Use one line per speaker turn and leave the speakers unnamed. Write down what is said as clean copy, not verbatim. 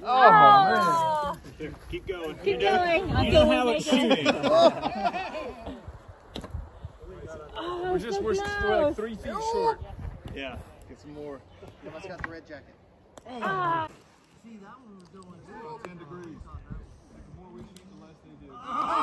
Oh,
There, keep going.
Keep going.
You know how it's shooting.
we're like 3 feet short.
Yeah, get some more.
Someone's got the red jacket.
Ah.
See, that one was going
10 degrees. The more we shoot, the less they do.